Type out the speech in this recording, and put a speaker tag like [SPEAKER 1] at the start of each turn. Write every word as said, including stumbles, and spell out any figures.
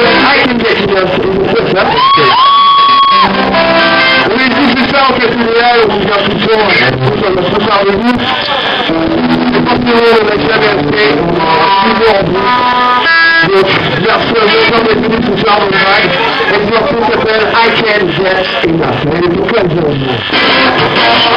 [SPEAKER 1] I can get you there in the footstep. Oui, tout c'est ça en fait, idéal, on vous a tout ça, on va se faire le goût. C'est pas pour eux, on a jamais fait, on a toujours en bout. Donc, merci à vous, comme les minutes ce soir, mon frère. Et le morceau s'appelle I Can't Get Enough. Et il est pour quelle zone?